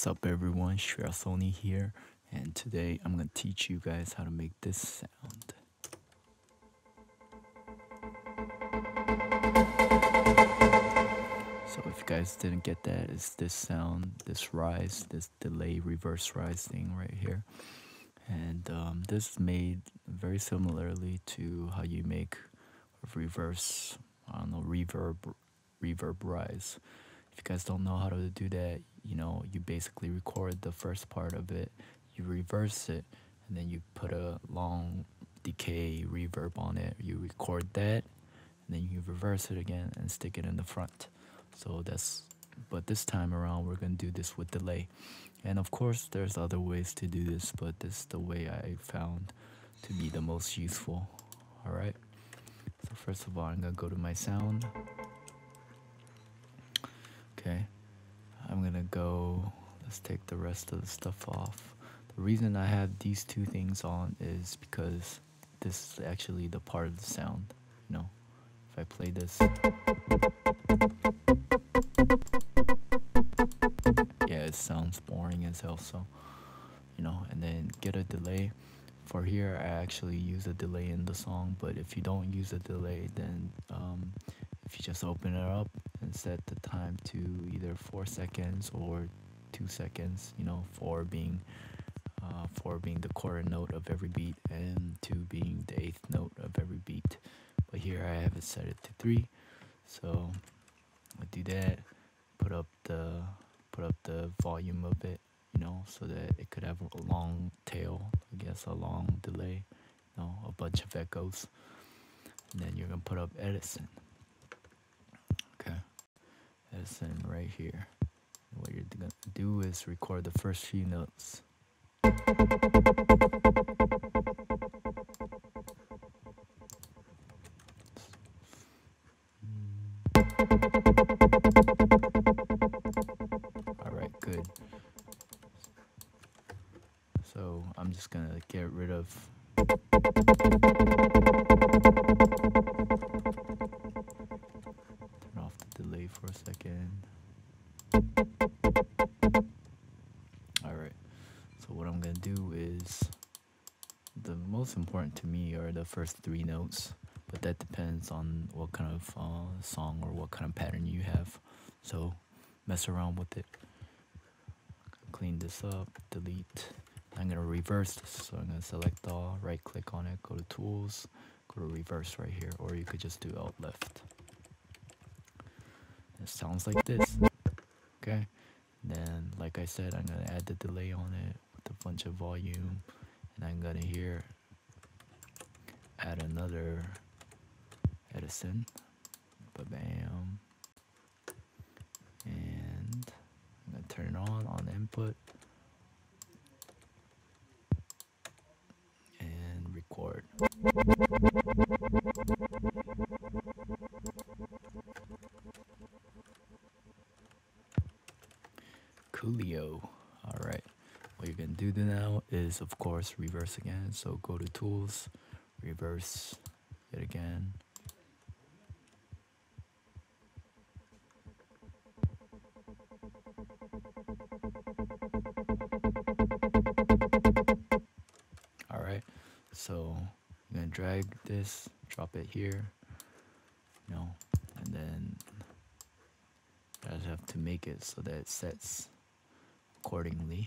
What's up everyone, Sony here, and today I'm gonna teach you guys how to make this sound. So if you guys didn't get that, it's this sound, this rise, this delay reverse rise thing right here. And this is made very similarly to how you make a reverse, I don't know, reverb rise. If you guys don't know how to do that, you basically record the first part of it, you reverse it, and then you put a long decay reverb on it. You record that, and then you reverse it again and stick it in the front. But this time around, we're gonna do this with delay. And of course, there's other ways to do this, but this is the way I found to be the most useful. Alright, so first of all, I'm gonna go to my sound. Okay, I'm gonna go, let's take the rest of the stuff off. The reason I have these two things on is because this is actually the part of the sound. If I play this, yeah, it sounds boring as hell. So, and then get a delay. For here, I actually use a delay in the song, but if you don't use a delay, then if you just open it up and set the time to either 4 seconds or 2 seconds, 4 being the quarter note of every beat and 2 being the 8th note of every beat. But here I have it set it to 3, so I do that. Put up the volume of it, so that it could have a long tail, I guess, a long delay, a bunch of echoes. And then you're gonna put up Edison. Okay, Edison right here. And what you're gonna do is record the first few notes. Alright, good. So I'm just gonna get rid of turn off the delay for a second. Alright, so what I'm gonna do is, the most important to me are the first 3 notes, but that depends on what kind of song or what kind of pattern you have. So mess around with it. Clean this up, delete. I'm gonna reverse this, so I'm gonna select all, right click on it, go to tools, go to reverse right here, or you could just do alt left. It sounds like this. Okay, then like I said, I'm gonna add the delay on it with a bunch of volume, and I'm gonna here add another Edison, bam, and I'm gonna turn it on the input and record. Coolio. Alright, what you're gonna do now is, of course, reverse again. So go to tools, reverse it again. Alright, so you're gonna drag this, drop it here, and then I just have to make it so that it sets accordingly.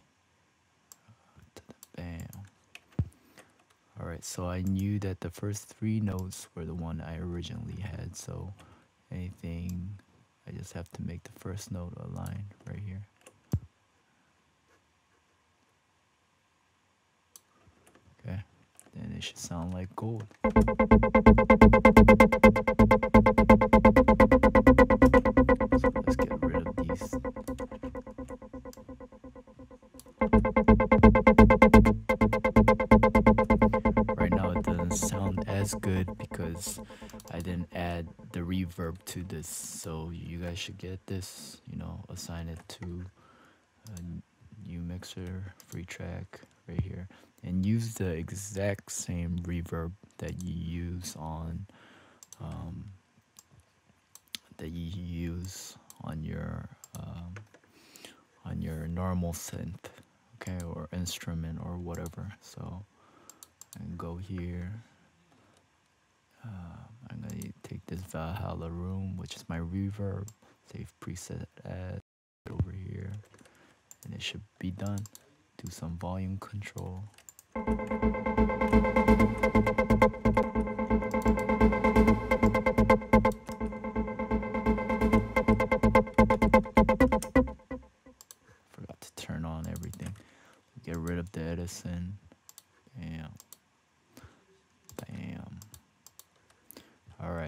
Bam. Alright, so I knew that the first 3 notes were the one I originally had, so anything, I just have to make the first note align right here. Okay, then it should sound like gold. So let's get rid of these. Right now it doesn't sound as good because I didn't add the reverb to this, so you guys should get this, assign it to a new mixer, free track right here, and use the exact same reverb that you use on your on your normal synth, okay, or instrument or whatever. So I can go here. I'm gonna take this Valhalla Room, which is my reverb, save preset as over here, and it should be done. Do some volume control. Forgot to turn on everything. Get rid of the Edison. Bam. Bam. All right.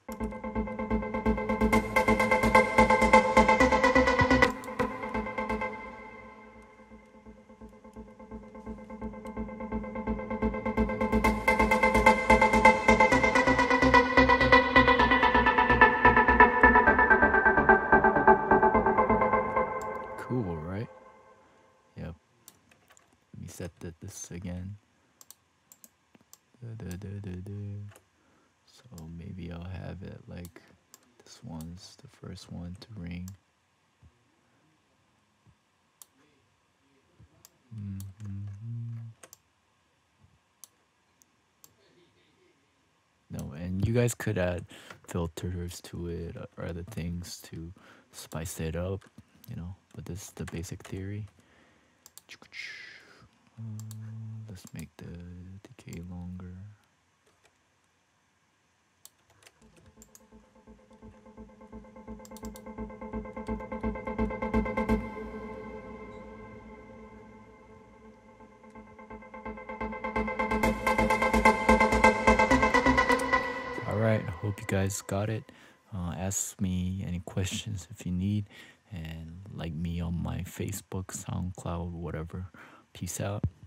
Cool, right? Yep. Let me set this again. So maybe I'll have it like this one's the first one to ring. No, and you guys could add filters to it or other things to spice it up, you know, but this is the basic theory. Let's make the decay longer. Alright, I hope you guys got it. Ask me any questions if you need, and like me on my Facebook, SoundCloud, whatever. Peace out.